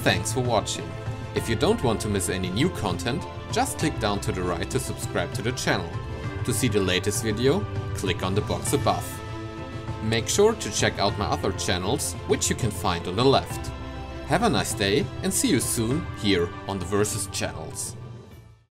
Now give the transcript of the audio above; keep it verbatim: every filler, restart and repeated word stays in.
thanks for watching. If you don't want to miss any new content, just click down to the right to subscribe to the channel. To see the latest video, click on the box above. Make sure to check out my other channels, which you can find on the left. Have a nice day and see you soon here on the Versus channels.